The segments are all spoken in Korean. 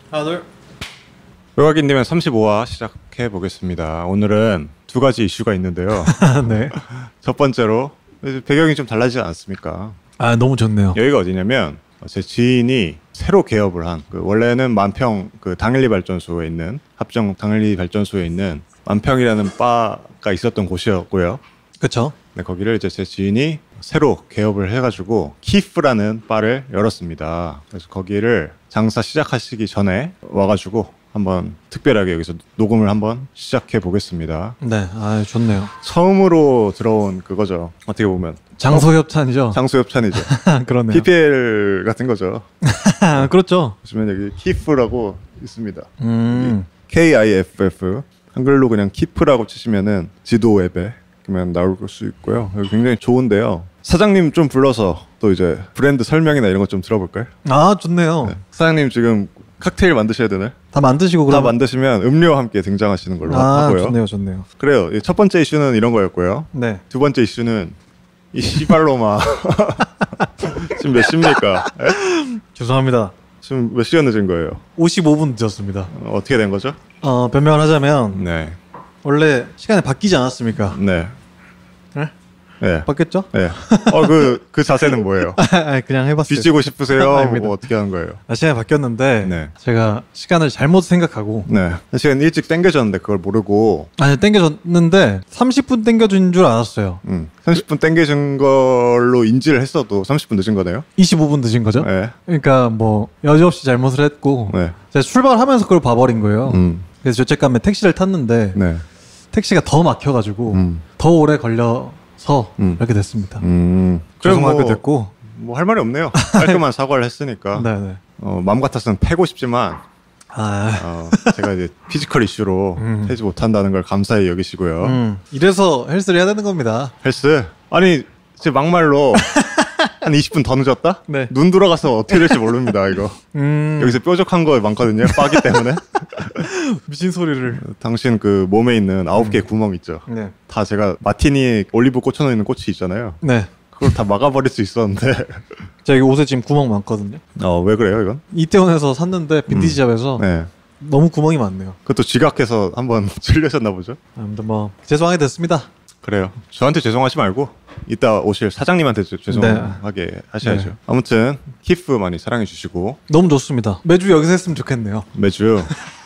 하나 둘. 외곽인디면 35화 시작해 보겠습니다. 오늘은 두 가지 이슈가 있는데요. 네. 첫 번째로 배경이 좀 달라지지 않습니까? 아 너무 좋네요. 여기가 어디냐면 제 지인이 새로 개업을 한 원래는 만평 당일리 발전소에 있는 합정 당일리 발전소에 있는 만평이라는 바가 있었던 곳이었고요. 그렇죠. 네, 거기를 이제 제 지인이 새로 개업을 해가지고 키프라는 바를 열었습니다. 그래서 거기를 장사 시작하시기 전에 와가지고 한번 특별하게 여기서 녹음을 한번 시작해 보겠습니다. 네, 아 좋네요. 처음으로 들어온 그거죠. 어떻게 보면 장소 협찬이죠. 장소 협찬이죠. 그러네요. PPL 같은 거죠. 그렇죠. 보시면 여기 키프라고 있습니다. KIFF 한글로 그냥 키프라고 치시면은 지도 앱에 그러면 나올 수 있고요. 여기 굉장히 좋은데요. 사장님 좀 불러서 또 이제 브랜드 설명이나 이런 것 좀 들어볼까요? 아 좋네요. 네. 사장님 지금 칵테일 만드셔야 되나요? 다 만드시고 다 그럼. 만드시면 음료와 함께 등장하시는 걸로 아 하고요. 좋네요, 좋네요. 그래요. 첫 번째 이슈는 이런 거였고요. 네. 두 번째 이슈는 이 씨발로마 지금 몇 시입니까? 에? 죄송합니다. 지금 몇 시간 늦은 거예요? 55분 늦었습니다. 어떻게 된 거죠? 변명을 하자면 네. 원래 시간이 바뀌지 않았습니까? 네. 네? 네. 바뀌었죠? 네. 그 자세는 뭐예요? 그냥 해봤어요. 뒤지고 싶으세요? 아닙니다. 어떻게 하는 거예요? 시간이 바뀌었는데 네. 제가 시간을 잘못 생각하고 네. 시간 일찍 땡겨졌는데 그걸 모르고 아니 땡겨줬는데 30분 땡겨준 줄 알았어요. 30분 땡겨진 걸로 인지를 했어도 30분 늦은 거네요? 25분 늦은 거죠? 네. 그러니까 뭐 여지없이 잘못을 했고 네. 제가 출발하면서 그걸 봐버린 거예요. 음. 그래서 죄책감에 택시를 탔는데 네. 택시가 더 막혀가지고 음. 더 오래 걸려서 이렇게 됐습니다. 죄송하게 됐고 뭐 할 말이 없네요. 깔끔한 사과를 했으니까. 네네. 마음 같아서는 패고 싶지만 아 제가 이제 피지컬 이슈로 패지 못한다는 걸 감사히 여기시고요. 이래서 헬스를 해야 되는 겁니다. 헬스? 아니 제 막말로 한 20분 더 늦었다? 네. 눈 돌아가서 어떻게 될지 모릅니다 이거. 여기서 뾰족한 거 많거든요. 빠기 때문에. 미친 소리를. 당신 그 몸에 있는 9개의 구멍 있죠. 네. 다 제가 마티니 올리브 꽂혀놓는 꽃이 있잖아요. 네. 그걸 다 막아버릴 수 있었는데. 제가 여기 옷에 지금 구멍 많거든요. 왜 그래요 이건? 이태원에서 샀는데 빈티지샵에서 네. 너무 구멍이 많네요. 그것도 지각해서 한번 찔려셨나 보죠? 아무튼 뭐 죄송하게 됐습니다. 그래요. 저한테 죄송하지 말고 이따 오실 사장님한테 죄송하게 하셔야죠. 네. 아무튼 키프 많이 사랑해 주시고 너무 좋습니다. 매주 여기서 했으면 좋겠네요. 매주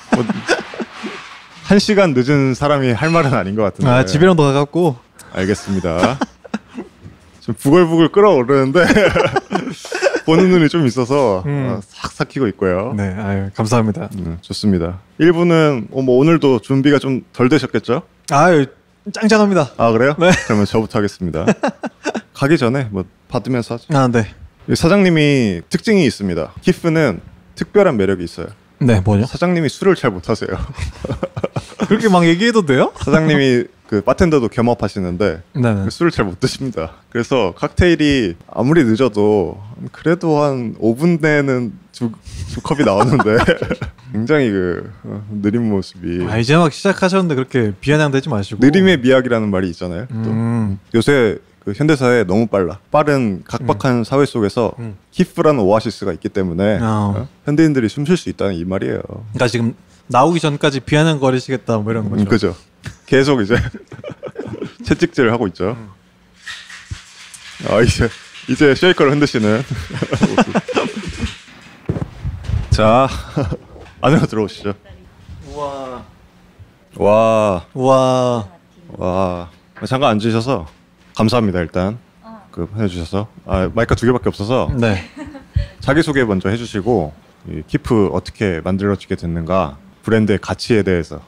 1시간 늦은 사람이 할 말은 아닌 것 같은데. 집이랑 더 가깝고. 알겠습니다. 지금 부글부글 끓어오르는데 보는 눈이 좀 있어서 싹 삭히고 있고요. 네, 아유, 감사합니다. 좋습니다. 1부는 뭐 오늘도 준비가 좀 덜 되셨겠죠? 아유, 짱짱합니다. 아 그래요? 네. 그러면 저부터 하겠습니다. 가기 전에 뭐 받으면서 하죠. 아, 네. 사장님이 특징이 있습니다. 키프는 특별한 매력이 있어요. 네, 뭐죠? 사장님이 술을 잘 못하세요. 그렇게 막 얘기해도 돼요? 사장님이 그 바텐더도 겸업하시는데 네. 술을 잘 못 드십니다. 그래서 칵테일이 아무리 늦어도 그래도 한 5분 내는 두 컵이 나오는데 굉장히 느린 모습이. 이제 막 시작하셨는데 그렇게 비아냥대지 마시고. 느림의 미학이라는 말이 있잖아요. 또 요새 그 현대사에 너무 빠른 각박한 사회 속에서 키프라는 오아시스가 있기 때문에 현대인들이 숨 쉴 수 있다는 이 말이에요. 그러니까 지금 나오기 전까지 비아냥거리시겠다 뭐 이런 거죠. 그죠. 계속 이제 채찍질을 하고 있죠. 이제 쉐이커를 흔드시는. 자, 안으로 들어오시죠. 와. 잠깐 앉으셔서 감사합니다. 일단 해주셔서 마이크가 2개밖에 없어서 네. 자기소개 먼저 해주시고 이 키프 어떻게 만들어지게 됐는가, 브랜드의 가치에 대해서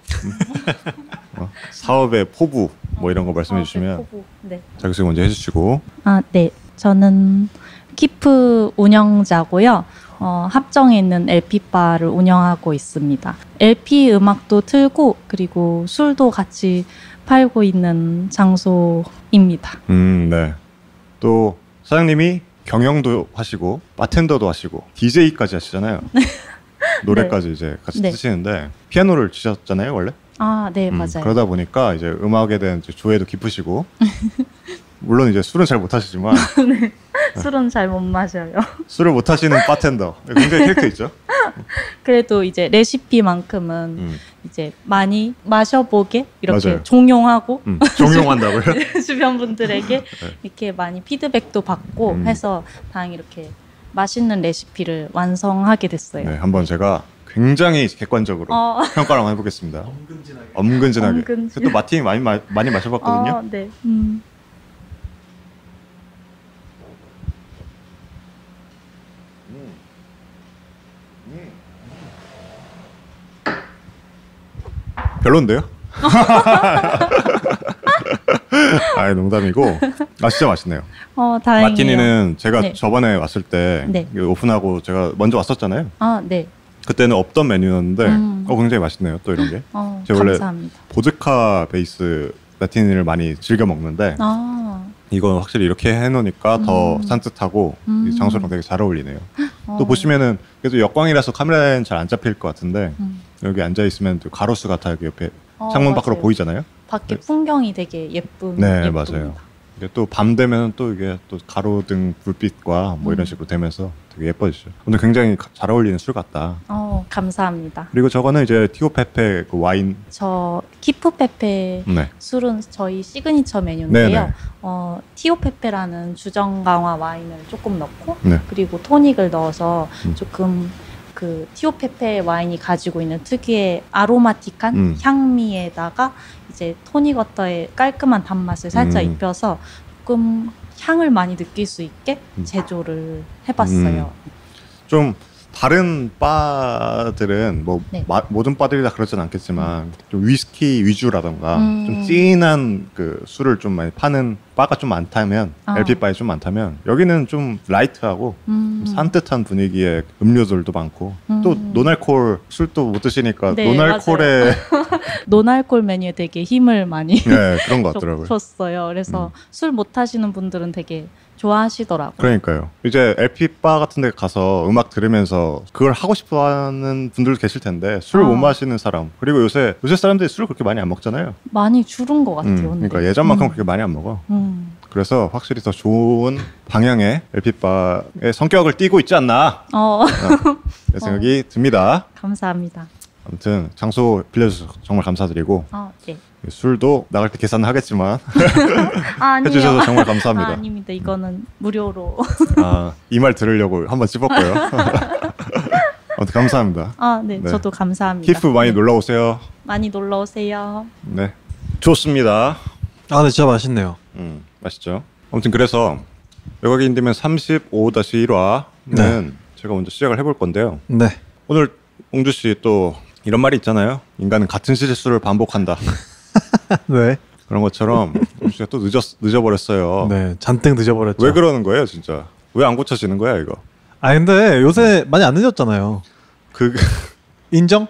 사업의 포부 뭐 이런 거 말씀해 주시면. 네. 자기소개 먼저 해주시고. 네. 저는 키프 운영자고요. 합정에 있는 LP바를 운영하고 있습니다. LP 음악도 틀고 그리고 술도 같이 팔고 있는 장소입니다. 네. 또 사장님이 경영도 하시고 바텐더도 하시고 DJ까지 하시잖아요. 노래까지 네. 이제 같이 네. 쓰시는데 피아노를 치셨잖아요 원래. 네, 맞아요. 그러다 보니까 이제 음악에 대한 이제 조예도 깊으시고 물론 이제 술은 잘 못하시지만 네. 술은 잘 못 마셔요. 술을 못하시는 바텐더 굉장히 캐릭터 있죠. 그래도 이제 레시피만큼은 이제 많이 마셔보게 이렇게 맞아요. 종용하고 종용한다고요? 네, 주변 분들에게 네. 이렇게 많이 피드백도 받고 해서 다행히 이렇게 맛있는 레시피를 완성하게 됐어요. 네, 한번 제가 굉장히 객관적으로 평가를 한번 해보겠습니다. 엄근진하게. 또 마틴 많이 마셔봤거든요. 네. 별론데요? 아예 농담이고 진짜 맛있네요. 다행이에요. 마티니는 제가 네. 저번에 왔을 때 네. 오픈하고 제가 먼저 왔었잖아요. 네. 그때는 없던 메뉴였는데 굉장히 맛있네요. 또 이런 게. 제가 원래 감사합니다. 보드카 베이스 마티니를 많이 즐겨 먹는데 이건 확실히 이렇게 해놓으니까 더 산뜻하고 이 장소랑 되게 잘 어울리네요. 또 보시면은 그래도 역광이라서 카메라에는 잘 안 잡힐 것 같은데 여기 앉아 있으면 또 가로수가 다 여기 옆에 창문 밖으로 보이잖아요. 밖에 풍경이 되게 예쁩니다. 네, 맞아요. 또 밤 되면 또 이게 또 가로등 불빛과 뭐 이런 식으로 되면서 되게 예뻐지죠. 오늘 굉장히 잘 어울리는 술 같다. 감사합니다. 그리고 저거는 이제 티오페페 그 와인. 저 키프페페 네. 술은 저희 시그니처 메뉴인데요. 티오페페라는 주정 강화 와인을 조금 넣고 네. 그리고 토닉을 넣어서 조금 그 티오페페 와인이 가지고 있는 특유의 아로마틱한 향미에다가 이제 토닉워터의 깔끔한 단맛을 살짝 입혀서 조금 향을 많이 느낄 수 있게 제조를 해봤어요. 좀 다른 바들은 뭐 네. 모든 바들이 다 그렇진 않겠지만 좀 위스키 위주라던가 좀 진한 그 술을 좀 많이 파는 바가 좀 많다면 LP 바에 좀 많다면 여기는 좀 라이트하고 좀 산뜻한 분위기의 음료들도 많고 또 노알콜 술도 못 드시니까 네, 노알콜에 노알콜 메뉴에 되게 힘을 많이 네, 그런 것 같더라고요. 줬어요. 그래서 술 못 하시는 분들은 되게 좋아하시더라고요. 그러니까요. 이제 LP 바 같은 데 가서 음악 들으면서 그걸 하고 싶어 하는 분들도 계실 텐데 술 못 마시는 사람 그리고 요새 사람들이 술을 그렇게 많이 안 먹잖아요. 많이 줄은 것 같아요. 그러니까 예전만큼 그렇게 많이 안 먹어. 그래서 확실히 더 좋은 방향의 LP 바의 성격을 띠고 있지 않나 그 생각이 듭니다. 감사합니다. 아무튼 장소 빌려주셔서 정말 감사드리고 네. 술도 나갈 때 계산은 하겠지만 해주셔서 정말 감사합니다. 아닙니다. 이거는 무료로. 이 말 들으려고 한번 찝었고요. 아무튼 감사합니다. 네, 저도 감사합니다. 키프 많이 놀러 오세요. 많이 놀러 오세요. 네, 좋습니다. 네, 진짜 맛있네요. 맛있죠. 아무튼 그래서 외곽인디면 35-1화는 네. 제가 먼저 시작을 해볼 건데요. 네. 오늘 옹주 씨 또 이런 말이 있잖아요. 인간은 같은 실수를 반복한다. 네. 그런 것처럼 옹주 씨가 또 늦어버렸어요. 네, 잔뜩 늦어버렸죠. 왜 그러는 거예요, 진짜? 왜 안 고쳐지는 거야, 이거? 근데 요새 많이 안 늦었잖아요. 인정?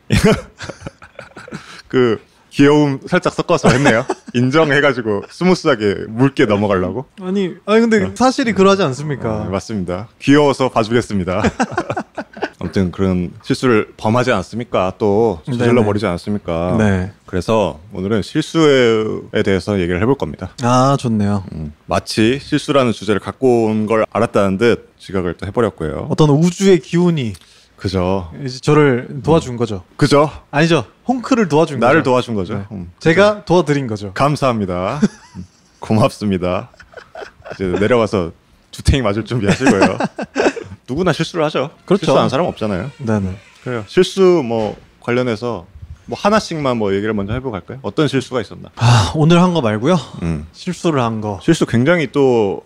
귀여움 살짝 섞어서 했네요. 인정해가지고 스무스하게 묽게 넘어가려고. 근데 사실이 그러지 않습니까? 맞습니다. 귀여워서 봐주겠습니다. 아무튼 그런 실수를 범하지 않았습니까? 또 저질러 버리지 않았습니까? 네. 그래서 오늘은 실수에 대해서 얘기를 해볼 겁니다. 좋네요. 마치 실수라는 주제를 갖고 온 걸 알았다는 듯 지각을 또 해버렸고요. 어떤 우주의 기운이 그죠. 이제 저를 도와준 거죠. 그죠? 아니죠. 홍크를 도와준 거죠. 나를 도와준 거죠. 네. 제가 도와드린 거죠. 감사합니다. 고맙습니다. 이제 내려가서 주탱이 맞을 준비하시고요. 누구나 실수를 하죠. 그렇죠. 실수하는 사람 없잖아요. 네네. 그래요. 실수 뭐 관련해서 뭐 하나씩만 뭐 얘기를 먼저 해보고 갈까요? 어떤 실수가 있었나? 오늘 한 거 말고요. 실수를 한 거. 실수 굉장히 또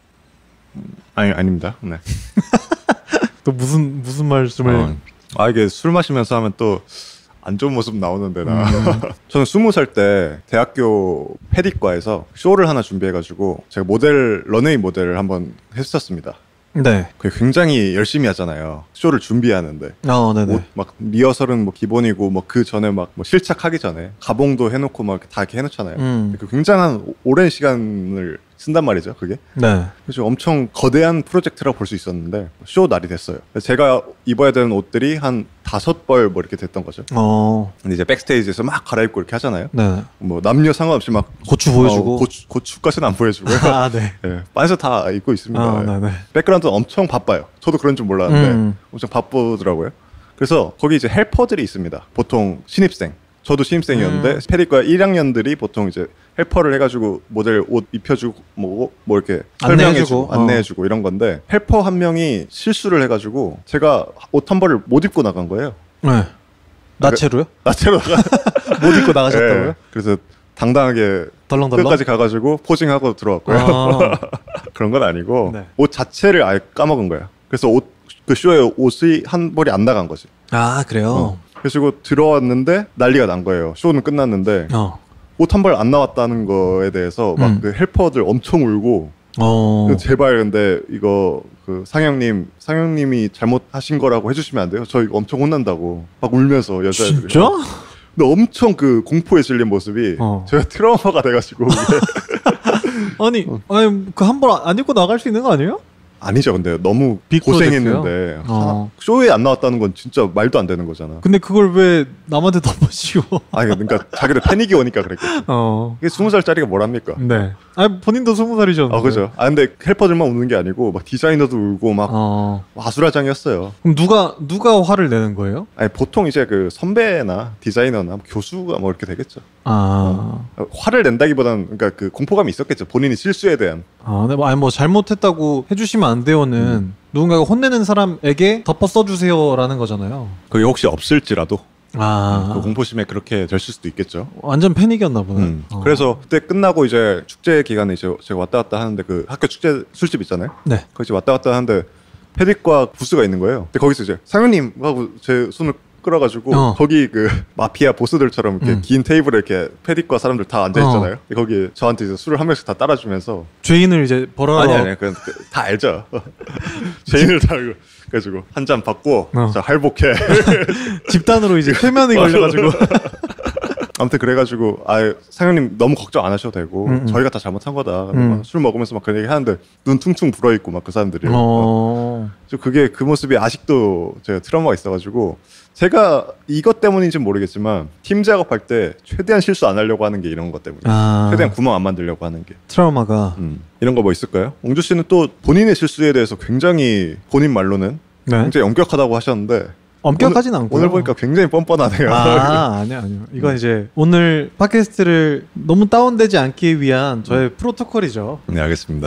아닙니다. 네. 또 무슨 말씀을? 이게 술 마시면서 하면 또 안 좋은 모습 나오는데 저는 20살 때 대학교 패디과에서 쇼를 하나 준비해가지고 제가 런웨이 모델을 한번 했었습니다. 네. 그게 굉장히 열심히 하잖아요. 쇼를 준비하는데. 네네. 막 리허설은 뭐 기본이고 뭐 그 전에 막 뭐 실착하기 전에 가봉도 해놓고 막 다 이렇게 해놓잖아요. 그 굉장한 오랜 시간을 쓴단 말이죠, 그게. 네. 그래서 엄청 거대한 프로젝트라고 볼 수 있었는데 쇼 날이 됐어요. 제가 입어야 되는 옷들이 한 5벌 뭐 이렇게 됐던 거죠. 근데 이제 백스테이지에서 막 갈아입고 이렇게 하잖아요. 네. 뭐 남녀 상관없이 막 고추 보여주고 고추까지는 안 보여주고요. 아, 네. 네, 반에서 다 입고 있습니다. 네네. 백그라운드는 엄청 바빠요. 저도 그런 줄 몰랐는데 엄청 바쁘더라고요. 그래서 거기 이제 헬퍼들이 있습니다. 보통 신입생. 저도 신입생이었는데 페디과 1학년들이 보통 이제 헬퍼를 해가지고 모델 옷 입혀주고 뭐 이렇게 설명해주고 안내해주고 이런 건데 헬퍼 한 명이 실수를 해가지고 제가 옷 한 벌을 못 입고 나간 거예요. 네. 나체로요? 나체로 못 입고 나가셨다고요? 네. 그래서 당당하게 덜렁덜렁? 끝까지 가가지고 포징하고 들어왔고요. 그런 건 아니고 네. 옷 자체를 아예 까먹은 거야. 그래서 그 쇼에 옷이 한 벌이 안 나간 거지. 아 그래요? 그래서 들어왔는데 난리가 난 거예요. 쇼는 끝났는데 옷 한 벌 안 나왔다는 거에 대해서 막 그 헬퍼들 엄청 울고 제발 근데 이거 그 상영님이 잘못하신 거라고 해주시면 안 돼요? 저 이거 엄청 혼난다고 막 울면서 여자애들이. 진짜? 근데 엄청 그 공포에 질린 모습이 제가 트라우마가 돼가지고 아니 그 한 번 안 입고 나갈 수 있는 거 아니에요? 아니죠. 근데 너무 고생했는데 쇼에 안 나왔다는 건 진짜 말도 안 되는 거잖아. 근데 그걸 왜 남한테 덮어씌워? 아니 그러니까 자기들 패닉이 오니까 그랬겠죠. 이게 20살짜리가 뭘 합니까? 네. 본인도 20살이셨는데. 그죠. 근데 헬퍼들만 우는 게 아니고 막 디자이너도 울고 막 아수라장이었어요. 그럼 누가 화를 내는 거예요? 아니 보통 이제 그 선배나 디자이너나 교수가 뭐 이렇게 되겠죠. 화를 낸다기보다는 그러니까 그 공포감이 있었겠죠. 본인이 실수에 대한. 네, 뭐 잘못했다고 해주시면 안 돼요는 누군가가 혼내는 사람에게 덮어 써주세요라는 거잖아요. 그게 혹시 없을지라도. 그 공포심에 그렇게 됐을 수도 있겠죠. 완전 패닉이었나 보네. 그래서 그때 끝나고 이제 축제 기간에 이제 제가 왔다 갔다 하는데 그 학교 축제 술집 있잖아요. 네. 거기 왔다 갔다 하는데 패딕과 부스가 있는 거예요. 근데 거기서 이제 상현님 하고 제 손을 끌어가지고 거기 그 마피아 보스들처럼 이렇게 긴 테이블에 이렇게 패딕과 사람들 다 앉아 있잖아요. 거기 저한테 이제 술을 한 명씩 다 따라주면서 죄인을 이제 벌하러 아니 다 알죠. 죄인을 다 알고 그래가지고 한 잔 받고 자 할복해 집단으로 이제 퇴면이 걸려가지고 아무튼 그래가지고 상현님 너무 걱정 안 하셔도 되고 저희가 다 잘못한 거다. 술 먹으면서 막 그런 얘기 하는데 눈 퉁퉁 불어있고 막 그 사람들이 그게 그 모습이 아직도 제가 트라우마가 있어가지고 제가 이것 때문인지는 모르겠지만 팀 작업할 때 최대한 실수 안 하려고 하는 게 이런 것 때문에 최대한 구멍 안 만들려고 하는 게 트라우마가 이런 거 뭐 있을까요? 옹주 씨는 또 본인의 실수에 대해서 굉장히 본인 말로는 굉장히 엄격하다고 하셨는데 엄격하진 않고요. 오늘 보니까 굉장히 뻔뻔하네요. 아니요. 이건 이제 오늘 팟캐스트를 너무 다운되지 않기 위한 저의 프로토콜이죠. 네, 알겠습니다.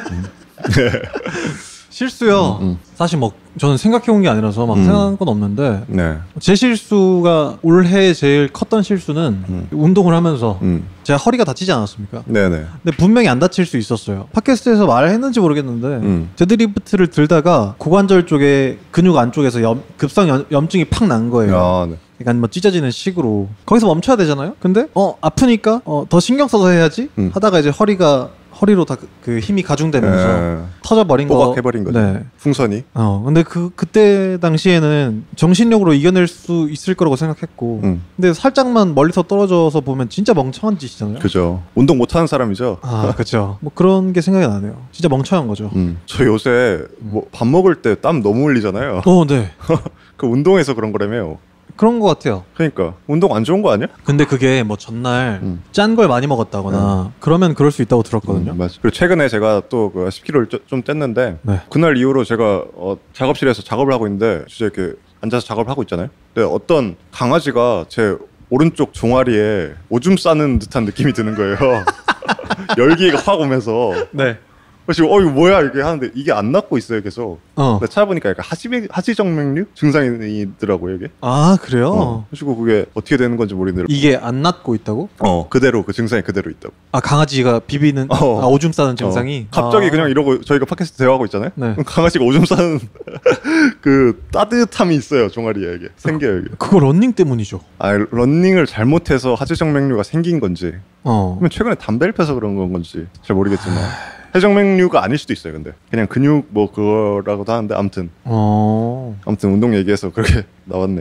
실수요. 사실 뭐 저는 생각해온 게 아니라서 막 생각한 건 없는데 제 실수가 올해 제일 컸던 실수는 운동을 하면서 제가 허리가 다치지 않았습니까? 네네. 근데 분명히 안 다칠 수 있었어요. 팟캐스트에서 말했는지 모르겠는데 데드리프트를 들다가 고관절 쪽에 근육 안쪽에서 급성 염증이 팍 난 거예요. 네. 약간 뭐 찢어지는 식으로 거기서 멈춰야 되잖아요. 근데 아프니까 더 신경 써서 해야지 하다가 이제 허리로 다 그 힘이 가중되면서 터져버린 거. 해버린 거죠. 네. 풍선이. 근데 그때 당시에는 정신력으로 이겨낼 수 있을 거라고 생각했고, 근데 살짝만 멀리서 떨어져서 보면 진짜 멍청한 짓이잖아요. 그죠. 운동 못하는 사람이죠. 그렇죠. 뭐 그런 게 생각이 나네요. 진짜 멍청한 거죠. 저 요새 뭐 밥 먹을 때 땀 너무 흘리잖아요. 네. 그 운동해서 그런 거라며요. 그런 것 같아요. 그러니까 운동 안 좋은 거 아니야? 근데 그게 뭐 전날 짠 걸 많이 먹었다거나 그러면 그럴 수 있다고 들었거든요. 맞아. 그리고 최근에 제가 또 그 10kg를 좀 뗐는데 그날 이후로 제가 작업실에서 작업을 하고 있는데 진짜 이렇게 앉아서 작업을 하고 있잖아요. 근데 어떤 강아지가 제 오른쪽 종아리에 오줌 싸는 듯한 느낌이 드는 거예요. 열기가 확 오면서. 네. 그래서 이거 뭐야 이게 하는데 이게 안 낫고 있어요 계속. 근데 찾아보니까 약간 하지정맥류 증상이더라고요 이게. 그래요? 그래서 그게 어떻게 되는 건지 모르겠는데 이게 안 낫고 있다고? 그대로 그 증상이 그대로 있다고. 강아지가 비비는 오줌 싸는 증상이? 갑자기 그냥 이러고 저희가 팟캐스트 대화하고 있잖아요. 네. 강아지가 오줌 싸는 그 따뜻함이 있어요 종아리에 이게 생겨요 이게. 그거 런닝 때문이죠. 런닝을 잘못해서 하지정맥류가 생긴 건지 그러면 최근에 담배를 펴서 그런 건지 잘 모르겠지만 해정맥류가 아닐 수도 있어요. 근데 그냥 근육 뭐 그거라고도 하는데 아무튼 운동 얘기해서 그렇게 나왔네요.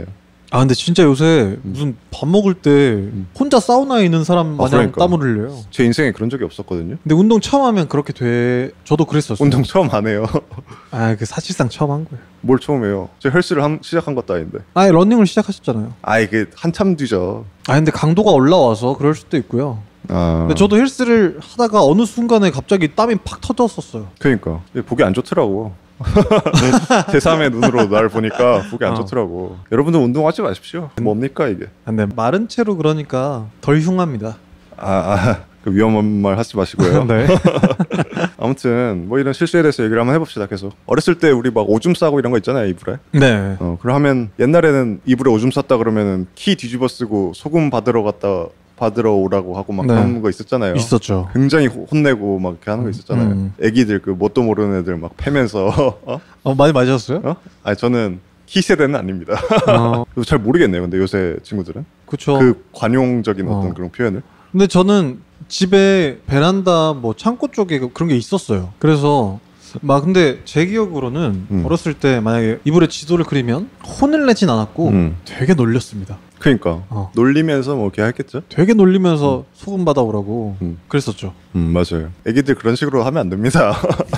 아 근데 진짜 요새 무슨 밥 먹을 때 혼자 사우나에 있는 사람 마냥 그러니까. 땀을 흘려요. 제 인생에 그런 적이 없었거든요. 근데 운동 처음 하면 그렇게 돼. 저도 그랬었어요. 운동 처음 안 해요. 아 그 사실상 처음 한 거예요. 뭘 처음 해요? 저 헬스를 시작한 것도 아닌데. 아예 러닝을 시작하셨잖아요. 아 이게 한참 뒤죠. 아 근데 강도가 올라와서 그럴 수도 있고요. 근데 저도 헬스를 하다가 어느 순간에 갑자기 땀이 팍 터졌었어요. 그러니까 보기 안 좋더라고. 제3의 눈으로 날 보니까 보기 안 좋더라고. 여러분들 운동하지 마십시오. 뭡니까 이게. 근데 마른 채로 그러니까 덜 흉합니다. 그 위험한 말 하지 마시고요. 네. 아무튼 뭐 이런 실수에 대해서 얘기를 한번 해봅시다. 계속 어렸을 때 우리 막 오줌 싸고 이런 거 있잖아요, 이불에. 네. 그러면 옛날에는 이불에 오줌 쌌다 그러면은 키 뒤집어 쓰고 소금 받으러 오라고 하고 막 그런 거 있었잖아요. 있었죠. 굉장히 혼내고 막 이렇게 하는 거 있었잖아요. 애기들 그 뭣도 모르는 애들 막 패면서. 많이 맞으셨어요? 아니 저는 키 세대는 아닙니다. 잘 모르겠네요. 근데 요새 친구들은. 그쵸. 그 관용적인 어떤 그런 표현을. 근데 저는 집에 베란다 뭐 창고 쪽에 그런 게 있었어요. 그래서 막 근데 제 기억으로는 어렸을 때 만약에 이불에 지도를 그리면 혼을 내진 않았고 되게 놀렸습니다. 그러니까 놀리면서 뭐 이렇게 했겠죠. 되게 놀리면서 소금 받아오라고 그랬었죠. 맞아요. 애기들 그런 식으로 하면 안 됩니다.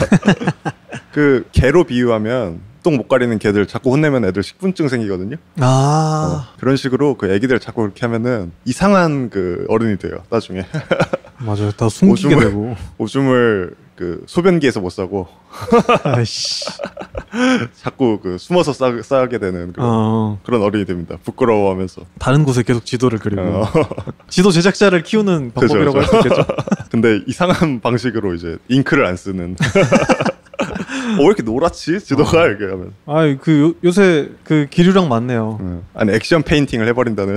그 개로 비유하면 똥 못 가리는 개들 자꾸 혼내면 애들 식분증 생기거든요. 그런 식으로 그 애기들 자꾸 그렇게 하면은 이상한 그 어른이 돼요 나중에. 맞아요. 다 숨기게 되고 오줌을 그 소변기에서 못 싸고 아이씨. 자꾸 그 숨어서 싸게 되는 그런 어른이 됩니다. 부끄러워하면서 다른 곳에 계속 지도를 그리고 지도 제작자를 키우는 방법이라고 할 수 있겠죠. 근데 이상한 방식으로 이제 잉크를 안 쓰는. 왜 이렇게 노랗지? 지도가 이렇게 하면. 요새 그 기류랑 맞네요. 아니 액션 페인팅을 해버린다는.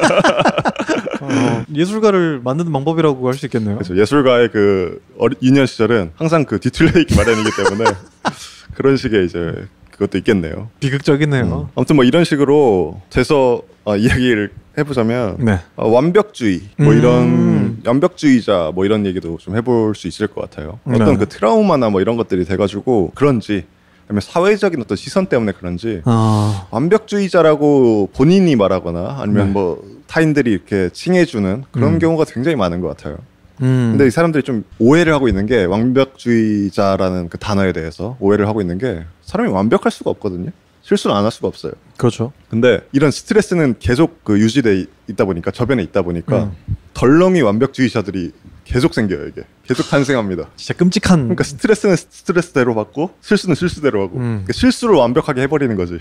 예술가를 만드는 방법이라고 할 수 있겠네요. 그렇죠. 예술가의 그 유년 시절은 항상 그 뒤틀려 있기 마련이기 때문에 그런 식의 이제 그것도 있겠네요. 비극적이네요. 아무튼 뭐 이런 식으로 돼서 이야기를 해보자면 완벽주의 뭐 이런 완벽주의자 뭐 이런 얘기도 좀 해볼 수 있을 것 같아요. 어떤 그 트라우마나 뭐 이런 것들이 돼가지고 그런지 아니면 사회적인 어떤 시선 때문에 그런지 완벽주의자라고 본인이 말하거나 아니면 뭐 타인들이 이렇게 칭해주는 그런 경우가 굉장히 많은 것 같아요. 근데 이 사람들이 좀 오해를 하고 있는 게 완벽주의자라는 그 단어에 대해서 오해를 하고 있는 게 사람이 완벽할 수가 없거든요. 실수는 안 할 수가 없어요. 그렇죠. 근데 이런 스트레스는 계속 그 유지돼 있다 보니까 저변에 있다 보니까 덜렁이 완벽주의자들이 계속 생겨요. 이게 계속 탄생합니다. 진짜 끔찍한. 그러니까 스트레스는 스트레스대로 받고 실수는 실수대로 하고 그러니까 실수를 완벽하게 해버리는 거지.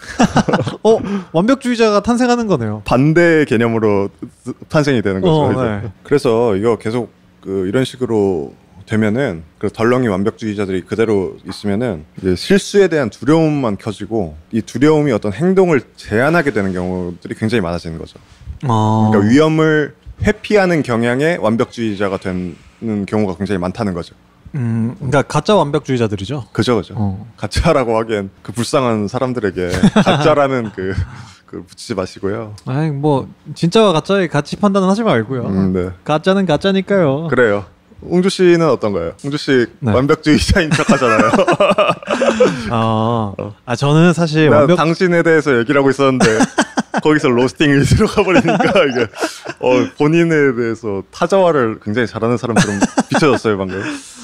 완벽주의자가 탄생하는 거네요. 반대 개념으로 탄생이 되는 거죠. 네. 그래서 이거 계속 이런 식으로 되면은 그 덜렁이 완벽주의자들이 그대로 있으면은 이제 실수에 대한 두려움만 켜지고 이 두려움이 어떤 행동을 제한하게 되는 경우들이 굉장히 많아지는 거죠. 그러니까 위험을 회피하는 경향의 완벽주의자가 되는 경우가 굉장히 많다는 거죠. 그러니까 가짜 완벽주의자들이죠. 그죠. 가짜라고 하기엔 그 불쌍한 사람들에게 가짜라는 그 붙이지 마시고요. 아이 뭐 진짜와 가짜의 가치 판단은 하지 말고요. 네. 가짜는 가짜니까요. 그래요. 웅주 씨는 어떤가요? 웅주 씨 완벽주의자인 척하잖아요. 저는 사실 당신에 대해서 얘기를 하고 있었는데 거기서 로스팅이 들어가 버리니까 이게 본인에 대해서 타자화를 굉장히 잘하는 사람처럼 비춰졌어요 방금.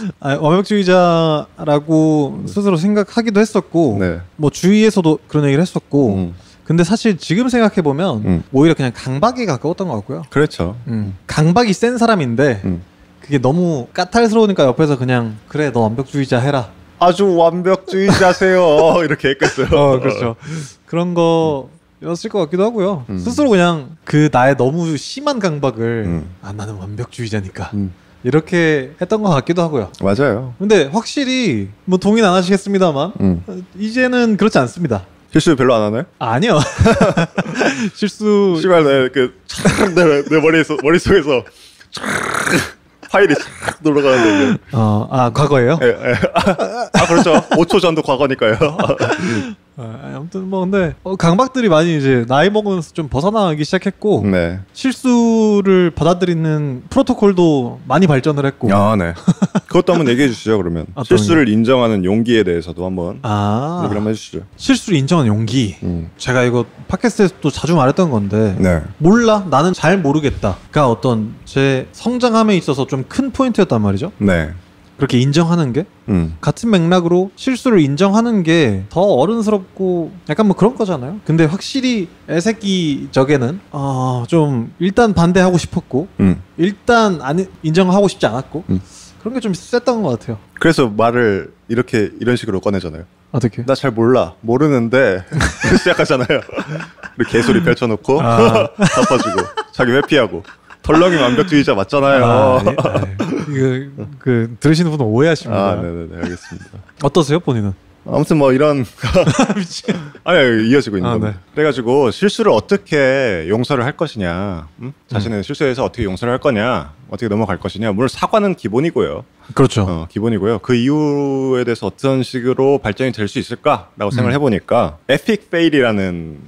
완벽주의자라고 스스로 생각하기도 했었고 뭐 주위에서도 그런 얘기를 했었고 근데 사실 지금 생각해보면 오히려 그냥 강박에 가까웠던 것 같고요. 그렇죠. 강박이 센 사람인데 그게 너무 까탈스러우니까 옆에서 그냥 그래 너 완벽주의자 해라. 아주 완벽주의자세요. 이렇게 했겠어요. 그렇죠. 그런 거였을 것 같기도 하고요. 스스로 그냥 그 나의 너무 심한 강박을 나는 완벽주의자니까 이렇게 했던 것 같기도 하고요. 맞아요. 근데 확실히 뭐 동의는 안 하시겠습니다만 이제는 그렇지 않습니다. 실수 별로 안 하나요? 아니요. 실수. 씨발 내 머릿속에서 파일이 쫙 돌아가는데 이게. 과거예요? 그렇죠. 5초 전도 과거니까요. 아무튼 뭐 근데 강박들이 많이 이제 나이 먹으면서 좀 벗어나기 시작했고 네. 실수를 받아들이는 프로토콜도 많이 발전을 했고. 아, 네. 그것도 한번 얘기해 주시죠. 그러면 실수를 인정하는 용기에 대해서도 한번 얘기를 한번 해주시죠. 실수를 인정하는 용기. 제가 이거 팟캐스트에서도 자주 말했던 건데 네. 몰라 나는 잘 모르겠다가 어떤 제 성장함에 있어서 좀 큰 포인트였단 말이죠. 네. 그렇게 인정하는 게 같은 맥락으로 실수를 인정하는 게 더 어른스럽고 약간 뭐 그런 거잖아요. 근데 확실히 애새끼 적에는 좀 일단 반대하고 싶었고 일단 인정하고 싶지 않았고 그런 게 좀 셌던 것 같아요. 그래서 말을 이런 식으로 꺼내잖아요. 어떻게? 나 잘 몰라. 모르는데 시작하잖아요. 그리고 개소리 펼쳐놓고 덮어주고 자기 회피하고 덜렁이 완벽주의자 맞잖아요. 이거 들으시는 분은 오해하십니다. 네네네 알겠습니다. 어떠세요 본인은? 아무튼 뭐 이런 미친. 아니 이어지고 있는 겁니다. 네. 그래가지고 실수를 어떻게 용서를 할 것이냐, 자신의 실수에서 어떻게 용서를 할 거냐, 어떻게 넘어갈 것이냐. 물론 사과는 기본이고요. 그렇죠. 기본이고요. 그 이후에 대해서 어떤 식으로 발전이 될 수 있을까라고 생각을 해보니까 에픽 페일이라는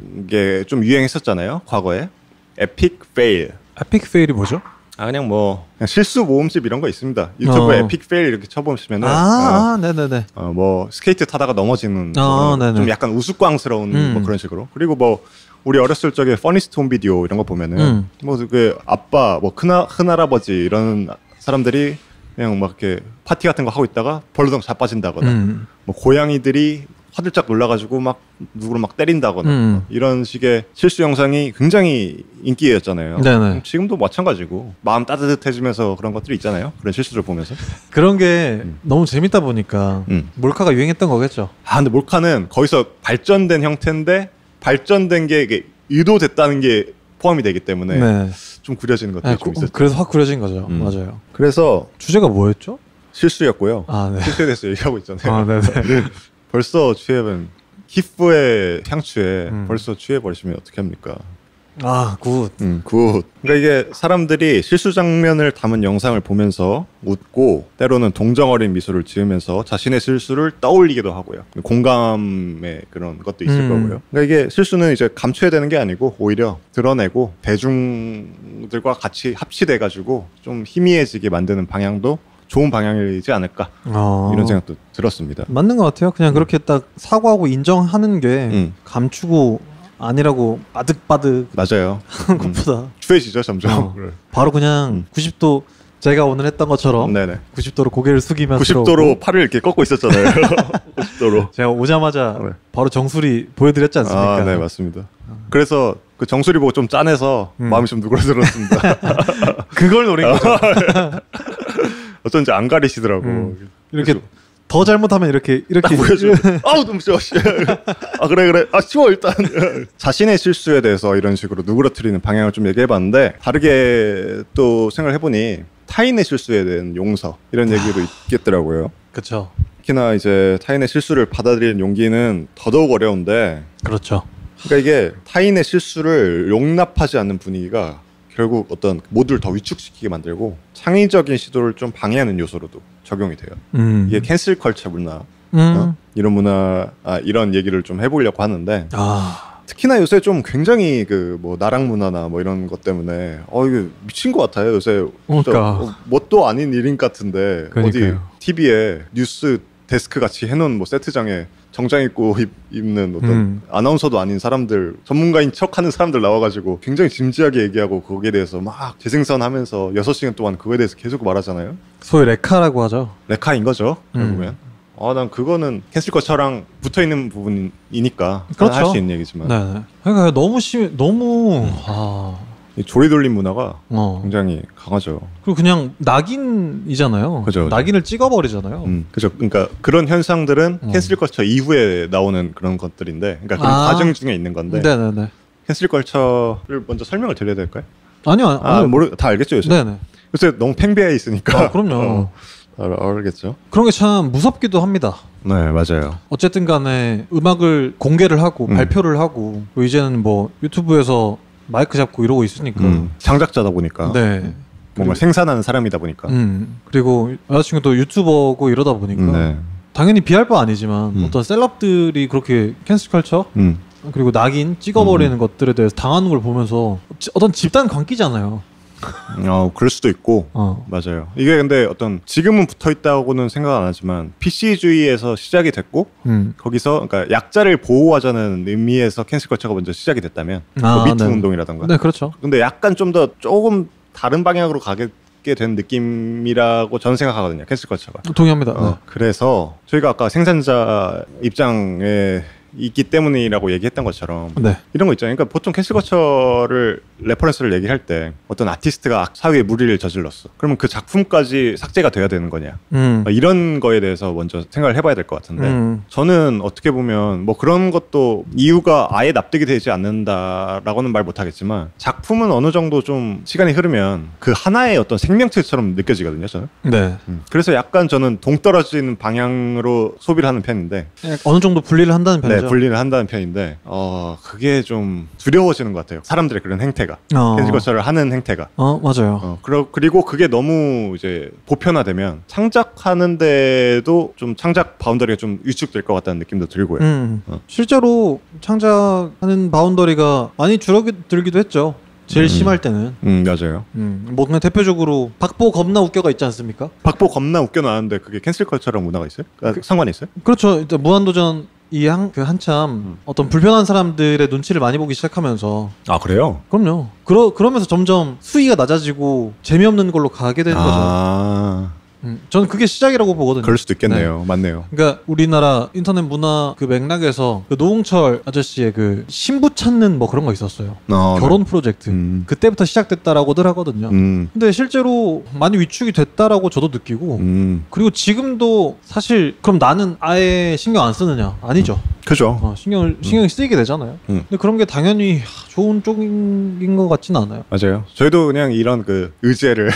게 좀 유행했었잖아요. 과거에 에픽 페일. 에픽 페일이 뭐죠? 그냥 실수 모음집 이런 거 있습니다. 유튜브에 에픽 페일 이렇게 쳐보시면은 네네네. 뭐 스케이트 타다가 넘어지는 좀 약간 우스꽝스러운 뭐 그런 식으로. 그리고 뭐 우리 어렸을 적에 퍼니스트 홈 비디오 이런 거 보면은 뭐 그 아빠 뭐 큰할아버지 이런 사람들이 그냥 막 이렇게 파티 같은 거 하고 있다가 벌러덩 자빠진다거나 뭐 고양이들이 화들짝 놀라가지고 막 누구를 막 때린다거나 이런 식의 실수 영상이 굉장히 인기였잖아요. 네네. 지금도 마찬가지고 마음 따뜻해지면서 그런 것들이 있잖아요. 그런 실수를 보면서 그런 게 너무 재밌다 보니까 몰카가 유행했던 거겠죠. 근데 몰카는 거기서 발전된 형태인데 발전된 게 이게 의도됐다는 게 포함이 되기 때문에 네. 좀 구려지는 것들이 좀 있었죠. 그래서 확 구려진 거죠. 맞아요. 그래서 주제가 뭐였죠? 실수였고요. 네. 실수에 대해서 얘기하고 있잖아요. 네네. 벌써 취해본 히프의 향추에 벌써 취해버리시면 어떻게 합니까? 굿. 굿. 그러니까 이게 사람들이 실수 장면을 담은 영상을 보면서 웃고 때로는 동정 어린 미소를 지으면서 자신의 실수를 떠올리기도 하고요. 공감의 그런 것도 있을 거고요. 그러니까 이게 실수는 이제 감춰야 되는 게 아니고 오히려 드러내고 대중들과 같이 합치돼가지고 좀 희미해지게 만드는 방향도 좋은 방향이지 않을까 이런 생각도 들었습니다. 맞는 것 같아요. 그냥 그렇게 딱 사과하고 인정하는 게 감추고 아니라고 바득바득 맞아요. 하는 것보다 추해지죠 점점. 바로 그냥 90도 제가 오늘 했던 것처럼 네네. 90도로 고개를 숙이면서 90도로 팔을 이렇게 꺾고 있었잖아요. 90도로 제가 오자마자 바로 정수리 보여드렸지 않습니까? 네 맞습니다. 그래서 그 정수리 보고 좀 짠해서 마음이 좀 누그러들었습니다. 그걸 노린 거죠. 어쩐지 안 가리시더라고. 이렇게 더 잘못하면 이렇게 보여줘. 아우 너무 싫어. 그래. 치워 일단. 자신의 실수에 대해서 이런 식으로 누그러뜨리는 방향을 좀 얘기해봤는데 다르게 또 생각을 해보니 타인의 실수에 대한 용서 이런 얘기도 있겠더라고요. 그렇죠. 특히나 이제 타인의 실수를 받아들이는 용기는 더더욱 어려운데. 그렇죠. 그러니까 이게 타인의 실수를 용납하지 않는 분위기가 결국 어떤 모두를 더 위축시키게 만들고 창의적인 시도를 좀 방해하는 요소로도 적용이 돼요. 이게 캔슬 컬처 문화, 이런 문화, 이런 얘기를 좀 해보려고 하는데 특히나 요새 좀 굉장히 그 뭐 나락 문화나 뭐 이런 것 때문에 이게 미친 것 같아요. 요새 뭣도 아닌 일인 같은데 그러니까요. 어디 TV에 뉴스 데스크 같이 해놓은 뭐 세트장에 정장 입고 입는 어떤 아나운서도 아닌 사람들, 전문가인 척하는 사람들 나와가지고 굉장히 진지하게 얘기하고 거기에 대해서 막 재생산하면서 6시간 동안 그거에 대해서 계속 말하잖아요. 소위 레카라고 하죠. 레카인 거죠. 결국엔. 난 그거는 캔슬 거처랑 붙어있는 부분이니까 그렇죠. 할 수 있는 얘기지만. 네. 그러니까 너무 이 조리돌림 문화가 굉장히 강하죠. 그리고 그냥 낙인이잖아요. 그죠. 낙인을 찍어버리잖아요. 그죠. 그러니까 그런 현상들은 캔슬 컬처 이후에 나오는 그런 것들인데, 그러니까 그런 과정 중에 있는 건데. 네네네. 캔슬 컬처를 먼저 설명을 드려야 될까요? 아니요. 다 알겠죠 요새. 네네. 요새 너무 팽배해 있으니까. 그럼요. 알겠죠. 그런 게 참 무섭기도 합니다. 네, 맞아요. 어쨌든 간에 음악을 공개를 하고 발표를 하고 이제는 뭐 유튜브에서 마이크 잡고 이러고 있으니까 창작자다 보니까 네. 뭔가 생산하는 사람이다 보니까 그리고 여자친구도 유튜버고 이러다 보니까 당연히 비할 바 아니지만 어떤 셀럽들이 그렇게 캔슬 컬처 그리고 낙인 찍어버리는 것들에 대해서 당하는 걸 보면서 어떤 집단 광기잖아요. 그럴 수도 있고 맞아요. 이게 근데 어떤 지금은 붙어있다고는 생각 안 하지만 PC주의에서 시작이 됐고 거기서 그러니까 약자를 보호하자는 의미에서 캔슬 컬처가 먼저 시작이 됐다면 미투 네. 운동이라던가 네 그렇죠. 근데 약간 좀 더 조금 다른 방향으로 가게 된 느낌이라고 저는 생각하거든요. 캔슬 컬처가. 동의합니다. 네. 그래서 저희가 아까 생산자 입장에 있기 때문이라고 얘기했던 것처럼 네. 이런 거 있잖아요. 그러니까 보통 캔슬 컬처를 레퍼런스를 얘기할 때 어떤 아티스트가 사회에 무리를 저질렀어. 그러면 그 작품까지 삭제가 돼야 되는 거냐. 이런 거에 대해서 먼저 생각을 해봐야 될 것 같은데 저는 어떻게 보면 뭐 그런 것도 이유가 아예 납득이 되지 않는다라고는 말 못하겠지만 작품은 어느 정도 좀 시간이 흐르면 그 하나의 어떤 생명체처럼 느껴지거든요. 저는. 네. 그래서 약간 저는 동떨어지는 방향으로 소비를 하는 편인데 어느 정도 분리를 한다는 편이죠. 네, 분리를 한다는 편인데 그게 좀 두려워지는 것 같아요. 사람들의 그런 행태가 캔슬 컬처를 하는 행태가 맞아요. 그리고 그게 너무 이제 보편화되면 창작하는데도 좀 창작 바운더리가 좀 위축될 것 같다는 느낌도 들고요. 실제로 창작하는 바운더리가 많이 줄어들기도 했죠. 제일 심할 때는. 맞아요. 뭐 그냥 대표적으로 박보 겁나 웃겨가 있지 않습니까? 박보 겁나 웃겨 나왔는데 그게 캔슬 컬처랑 문화가 있어요? 상관이 있어요? 그렇죠. 일단 무한도전 한참 어떤 불편한 사람들의 눈치를 많이 보기 시작하면서. 아 그래요? 그럼요. 그러면서 점점 수위가 낮아지고 재미없는 걸로 가게 되는 거죠. 저는 그게 시작이라고 보거든요. 그럴 수도 있겠네요. 네. 맞네요. 그러니까 우리나라 인터넷 문화 그 맥락에서 그 노홍철 아저씨의 그 신부 찾는 뭐 그런 거 있었어요. 결혼 네. 프로젝트. 그때부터 시작됐다라고들 하거든요. 근데 실제로 많이 위축이 됐다라고 저도 느끼고 그리고 지금도 사실 그럼 나는 아예 신경 안 쓰느냐? 아니죠. 그죠. 신경이 쓰이게 되잖아요. 근데 그런 게 당연히 좋은 쪽인 것 같지는 않아요. 맞아요. 저희도 그냥 이런 그 의제를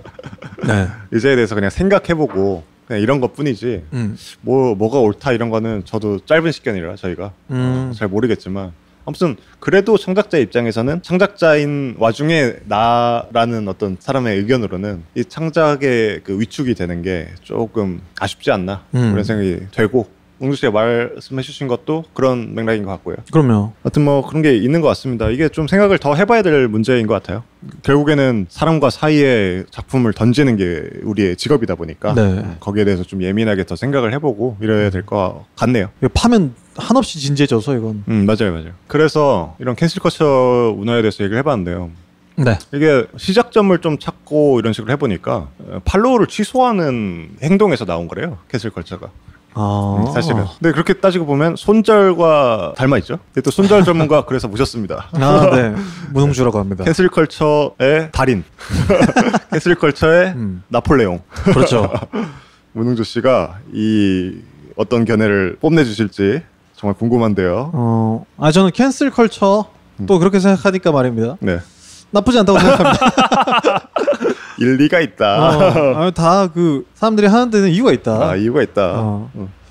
네. 의제에 대해서 그냥 생각해보고 그냥 이런 것 뿐이지 뭐가 옳다 이런 거는 저도 짧은 시간이라 저희가 잘 모르겠지만 아무튼 그래도 창작자 입장에서는 창작자인 와중에 나라는 어떤 사람의 의견으로는 이 창작의 그 위축이 되는 게 조금 아쉽지 않나 그런 생각이 되고 웅주 씨가 말씀해 주신 것도 그런 맥락인 것 같고요. 그럼요. 하여튼 뭐 그런 게 있는 것 같습니다. 이게 좀 생각을 더 해봐야 될 문제인 것 같아요. 결국에는 사람과 사이에 작품을 던지는 게 우리의 직업이다 보니까 네. 거기에 대해서 좀 예민하게 더 생각을 해보고 이래야 될 것 같네요. 파면 한없이 진지해져서 이건. 맞아요. 그래서 이런 캔슬 컬처 문화에 대해서 얘기를 해봤는데요. 네. 이게 시작점을 좀 찾고 이런 식으로 해보니까 팔로우를 취소하는 행동에서 나온 거래요. 캔슬 컬처가. 사실은. 근데 그렇게 따지고 보면 손절과 닮아 있죠. 또 손절 전문가 그래서 모셨습니다. 네. 문홍주라고 합니다. 캔슬 컬처의 달인, 캔슬 컬처의 나폴레옹. 그렇죠. 문홍주 씨가 이 어떤 견해를 뽐내주실지 정말 궁금한데요. 저는 캔슬 컬처 또 그렇게 생각하니까 말입니다. 네. 나쁘지 않다고 생각합니다. 일리가 있다. 다 그 사람들이 하는 데는 이유가 있다. 이유가 있다.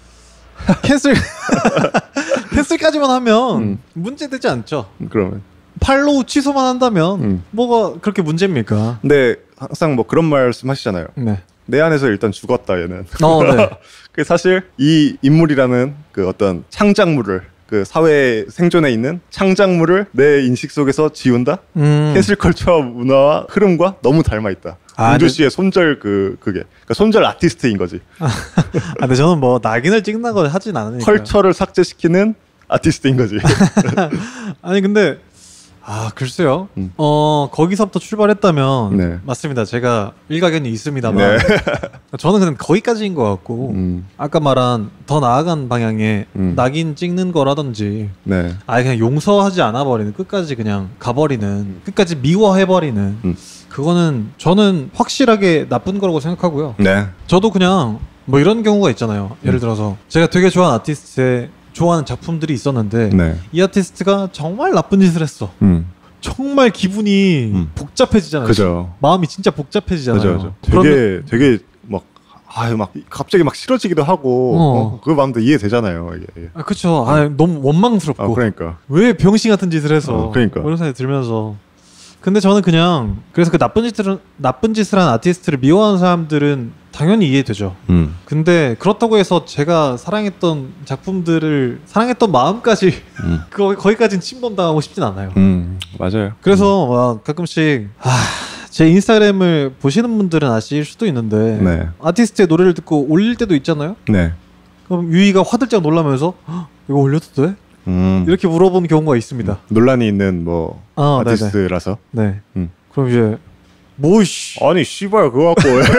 캔슬까지만 하면 문제되지 않죠. 그러면 팔로우 취소만 한다면 뭐가 그렇게 문제입니까? 근데 항상 뭐 그런 말씀 하시잖아요. 네. 내 안에서 일단 죽었다 얘는. 네. 그 사실 이 인물이라는 그 어떤 창작물을 그 사회 생존에 있는 창작물을 내 인식 속에서 지운다? 캔슬 컬처 문화와 흐름과 너무 닮아 있다. 웅주 씨의 손절 그게 그러니까 손절 아티스트인 거지. 근데 저는 뭐 낙인을 찍는다고 하진 않으니까. 컬처를 삭제시키는 아티스트인 거지. 아니 근데 글쎄요. 거기서부터 출발했다면 네. 맞습니다. 제가 일가견이 있습니다만 네. 저는 그냥 거기까지인 것 같고 아까 말한 더 나아간 방향에 낙인 찍는 거라든지 네. 아예 그냥 용서하지 않아 버리는 끝까지 그냥 가버리는 끝까지 미워해버리는 그거는 저는 확실하게 나쁜 거라고 생각하고요. 네. 저도 그냥 뭐 이런 경우가 있잖아요. 예를 들어서 제가 되게 좋아하는 아티스트의 좋아하는 작품들이 있었는데 네. 이 아티스트가 정말 나쁜 짓을 했어. 정말 기분이 복잡해지잖아요. 그죠. 마음이 진짜 복잡해지잖아요. 그죠. 되게 막 갑자기 막 싫어지기도 하고 그 마음도 이해되잖아요. 이게. 그렇죠. 너무 원망스럽고. 그러니까 왜 병신 같은 짓을 해서 그러니까. 그런 생각이 들면서. 근데 저는 그냥 그래서 그 나쁜 짓을 한 아티스트를 미워하는 사람들은 당연히 이해되죠. 근데 그렇다고 해서 제가 사랑했던 작품들을 사랑했던 마음까지 거기까지는 침범당하고 싶진 않아요. 맞아요. 그래서 막 가끔씩 제 인스타그램을 보시는 분들은 아실 수도 있는데 네. 아티스트의 노래를 듣고 올릴 때도 있잖아요. 네. 그럼 유이가 화들짝 놀라면서 이거 올려도 돼? 이렇게 물어보는 경우가 있습니다. 논란이 있는 뭐 아티스트라서. 네. 그럼 이제 뭐이씨 아니 씨발 그거 갖고 왜?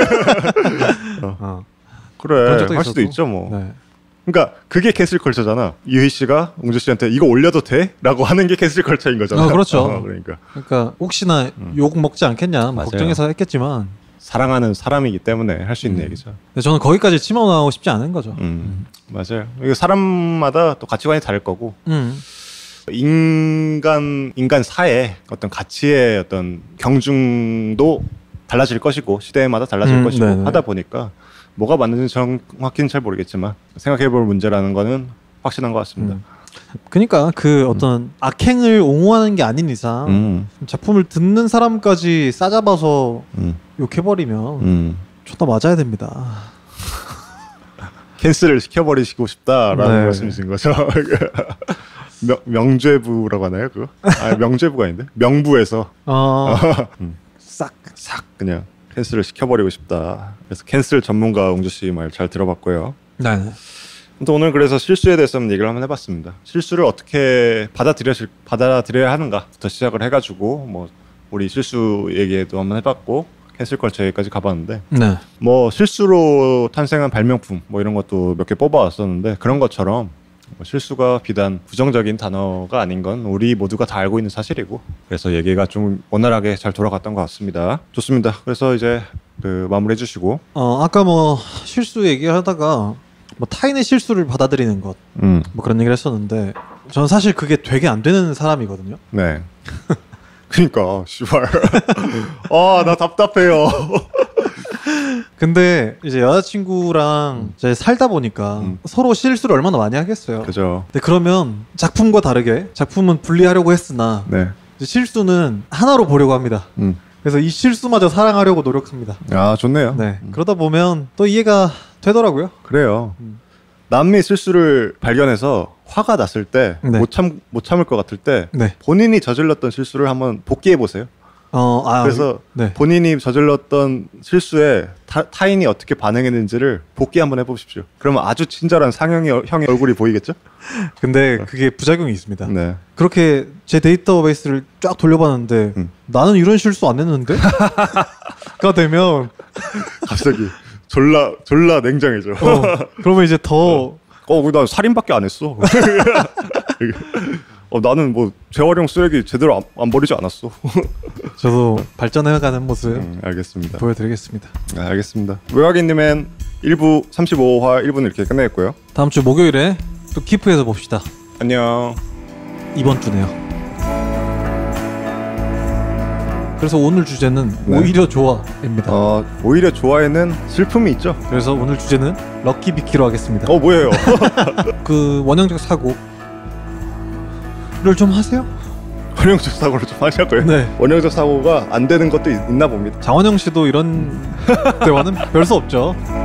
그래 할 수도 있죠 뭐. 네. 그러니까 그게 캐슬컬처잖아. 유희 씨가 웅주 씨한테 이거 올려도 돼? 라고 하는 게 캐슬컬처인 거잖아. 그렇죠. 그러니까 혹시나 욕 먹지 않겠냐 걱정해서 했겠지만 사랑하는 사람이기 때문에 할 수 있는 얘기죠. 근데 저는 거기까지 침범하고 싶지 않은 거죠. 맞아요. 이거 사람마다 또 가치관이 다를 거고 인간 사의 어떤 가치의 어떤 경중도 달라질 것이고 시대마다 달라질 것이고 네네. 하다 보니까 뭐가 맞는지 정확히는 잘 모르겠지만 생각해볼 문제라는 거는 확실한 것 같습니다. 그러니까 그 어떤 악행을 옹호하는 게 아닌 이상 작품을 듣는 사람까지 싸잡아서 욕해버리면 존나 맞아야 됩니다. 캔슬을 시켜버리시고 싶다라는 네. 말씀이신 거죠? 명죄부라고 하나요 그거? 명죄부가 아닌데? 명부에서 싹 그냥 캔슬을 시켜버리고 싶다. 그래서 캔슬 전문가 웅주씨 말 잘 들어봤고요. 네. 오늘 그래서 실수에 대해서 한번 얘기를 한번 해봤습니다. 실수를 어떻게 받아들여야 하는가부터 시작을 해가지고 뭐 우리 실수 얘기도 한번 해봤고 캔슬컬처 얘기까지 가봤는데 네. 뭐 실수로 탄생한 발명품 뭐 이런 것도 몇 개 뽑아왔었는데 그런 것처럼 실수가 비단 부정적인 단어가 아닌 건 우리 모두가 다 알고 있는 사실이고 그래서 얘기가 좀 원활하게 잘 돌아갔던 것 같습니다. 좋습니다. 그래서 이제 그 마무리해 주시고 아까 뭐 실수 얘기하다가 뭐 타인의 실수를 받아들이는 것 뭐 그런 얘기를 했었는데 저는 사실 그게 되게 안 되는 사람이거든요. 네. 그러니까 씨발 나 답답해요. 근데 이제 여자친구랑 이제 살다 보니까 서로 실수를 얼마나 많이 하겠어요. 그죠. 근데 그러면 작품과 다르게 작품은 분리하려고 했으나 네. 이제 실수는 하나로 보려고 합니다. 그래서 이 실수마저 사랑하려고 노력합니다. 좋네요. 네. 그러다 보면 또 이해가 되더라고요. 그래요. 남의 실수를 발견해서 화가 났을 때 못 참을 것 같을 때 네. 본인이 저질렀던 실수를 한번 복기해 보세요. 그래서 네. 본인이 저질렀던 실수에 타인이 어떻게 반응했는지를 복기 한번 해보십시오. 그러면 아주 친절한 상형의 형의 얼굴이 보이겠죠? 근데 그게 부작용이 있습니다. 네. 그렇게 제 데이터베이스를 쫙 돌려봤는데 나는 이런 실수 안 했는데? 가 되면 갑자기 졸라 냉정해져. 그러면 이제 더 나 살인밖에 안 했어. 나는 뭐 재활용 쓰레기 제대로 안 버리지 않았어. 저도 발전해가는 모습 알겠습니다. 보여드리겠습니다. 알겠습니다. 외곽인님은 1부 35화 1부는 이렇게 끝내겠고요. 다음 주 목요일에 또 키프에서 봅시다. 안녕. 이번 주네요. 그래서 오늘 주제는 네. 오히려 좋아입니다. 오히려 좋아에는 슬픔이 있죠. 그래서 오늘 주제는 럭키비키로 하겠습니다. 뭐예요? 그 원형적 사고를 좀 하세요? 원형적 사고를 좀 하자고요? 네. 원형적 사고가 안 되는 것도 있나 봅니다. 장원영 씨도 이런 대화는 별 수 없죠.